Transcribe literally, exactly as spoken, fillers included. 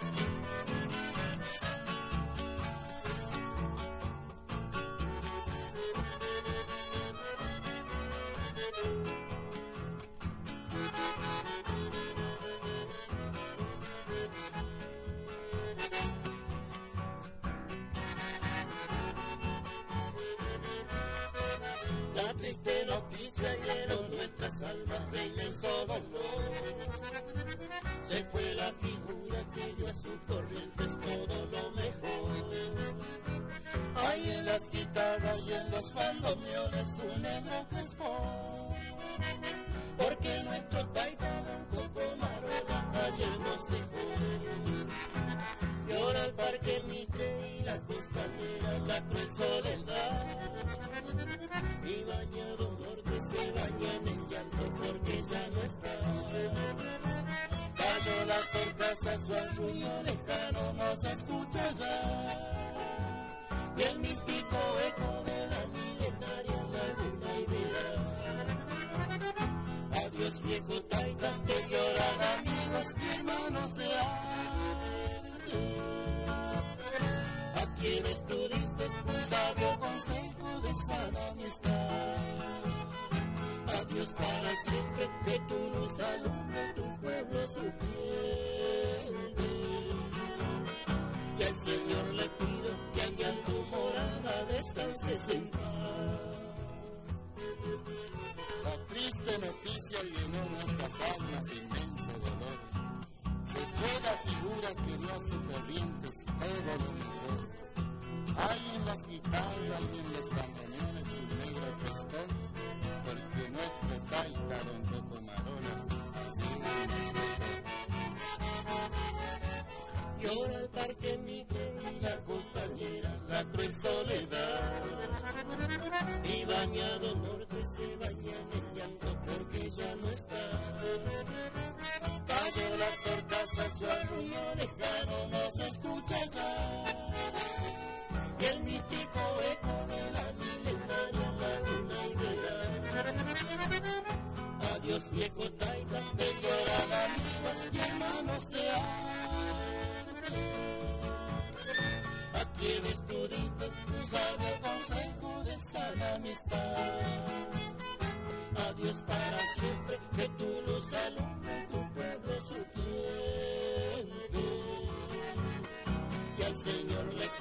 La triste noticia llenó nuestras almas de inmenso dolor. Se fue la figura que dio a sus corrientes todo lo mejor. Hay en las guitarras y en los bandoneones un negro crespo, porque nuestro taita un poco marola ayer nos dejó. Llora el parque Mitre y la costanera, la cruel soledad. Mi bañado norte se baña en el llanto porque ya no está. Cayó la torcaza, su arrullo lejano no se escucha ya. Y el místico eco de la milenaria laguna ibera. Adiós viejo taita, que lloran amigos y hermanos de arte. A quienes tú diste un sabio consejo de sana amistad. Adiós para siempre, que tu luz alumbre tu pueblo sufriente. Y al Señor le pido que allá en tu morada descanses en paz. La triste noticia llenó nuestras almas de inmenso dolor. Se fue la figura que dio a sus corrientes todo lo mejor. Hay en las guitarras y en los bandoneones un negro frescón, porque nuestro taita don Coco Marola así nos dejó. Llora el parque Mitre y la costanera, la cruel soledad. Mi bañado norte se baña en el llanto porque ya no está. Cayó la torcaza, su arrullo lejano no se escucha ya. Y el místico eco de la milenaria laguna ibera. Adiós viejo taita, que lloran amigos y hermanos de arte. A quienes tú diste un sabio consejo de sana amistad. Adiós para siempre, que tu luz alumbre tu pueblo sufriente. Y al Señor le